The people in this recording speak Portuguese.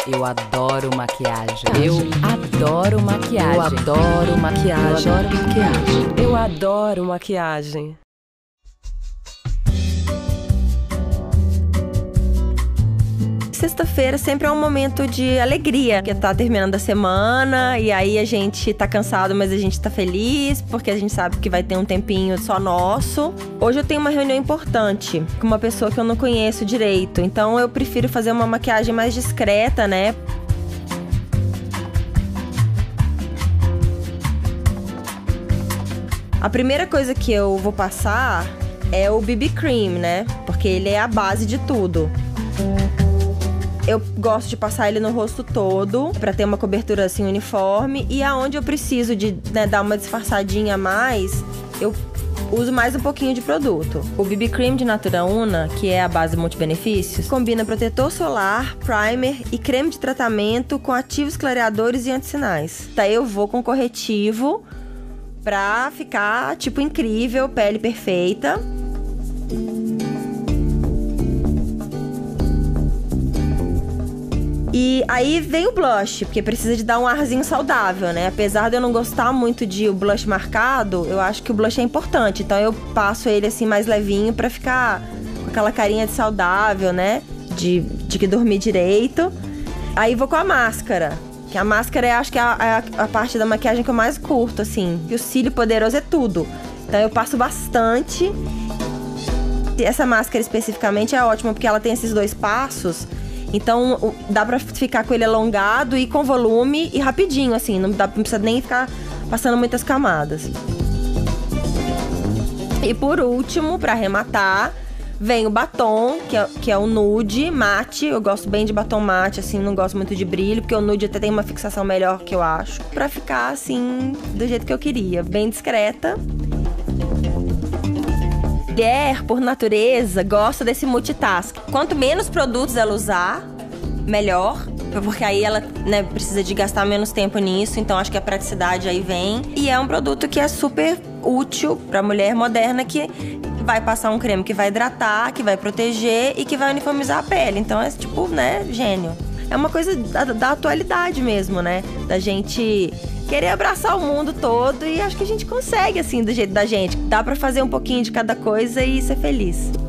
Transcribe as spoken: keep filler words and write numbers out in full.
Eu adoro maquiagem. Eu adoro maquiagem. Eu adoro maquiagem. Eu adoro maquiagem. Eu adoro maquiagem. Sexta-feira sempre é um momento de alegria, que tá terminando a semana e aí a gente tá cansado, mas a gente tá feliz, porque a gente sabe que vai ter um tempinho só nosso. Hoje eu tenho uma reunião importante com uma pessoa que eu não conheço direito, então eu prefiro fazer uma maquiagem mais discreta, né? A primeira coisa que eu vou passar é o B B Cream, né? Porque ele é a base de tudo. Eu gosto de passar ele no rosto todo, pra ter uma cobertura assim uniforme. E aonde eu preciso de, né, dar uma disfarçadinha a mais, eu uso mais um pouquinho de produto. O B B Cream de Natura Una, que é a base multibenefícios, combina protetor solar, primer e creme de tratamento com ativos clareadores e antissinais. Daí eu vou com corretivo pra ficar, tipo, incrível, pele perfeita. E aí vem o blush, porque precisa de dar um arzinho saudável, né? Apesar de eu não gostar muito de o blush marcado, eu acho que o blush é importante. Então eu passo ele assim mais levinho pra ficar com aquela carinha de saudável, né? De, de que dormir direito. Aí vou com a máscara. Que a máscara, eu acho que é a, a, a parte da maquiagem que eu mais curto, assim. E o cílio poderoso é tudo. Então eu passo bastante. Essa máscara especificamente é ótima, porque ela tem esses dois passos. Então dá pra ficar com ele alongado e com volume e rapidinho, assim. Não, dá, não precisa nem ficar passando muitas camadas. E por último, pra arrematar, vem o batom, que é, que é o nude mate. Eu gosto bem de batom mate, assim, não gosto muito de brilho, porque o nude até tem uma fixação melhor que eu acho. Pra ficar, assim, do jeito que eu queria, bem discreta. Mulher, por natureza, gosta desse multitask. Quanto menos produtos ela usar, melhor. Porque aí ela, né, precisa de gastar menos tempo nisso. Então acho que a praticidade aí vem. E é um produto que é super útil pra mulher moderna, que vai passar um creme que vai hidratar, que vai proteger e que vai uniformizar a pele. Então é tipo, né, gênio. É uma coisa da, da atualidade mesmo, né? Da gente querer abraçar o mundo todo, e acho que a gente consegue, assim, do jeito da gente. Dá pra fazer um pouquinho de cada coisa e ser feliz.